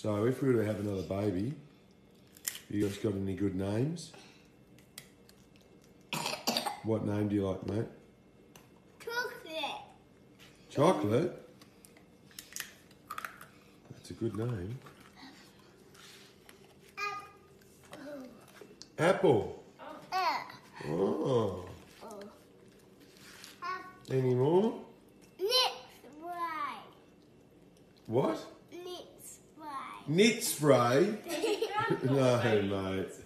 So if we were to have another baby, you guys got any good names? What name do you like, mate? Chocolate. Chocolate? That's a good name. Apple. Oh. Any more? Next way. What? Next way. Knit spray? No, mate.